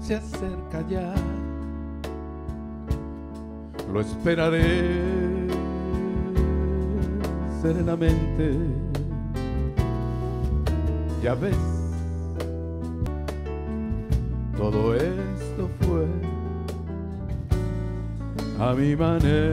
se acerca ya. Lo esperaré serenamente. Ya ves, todo esto fue a mi manera.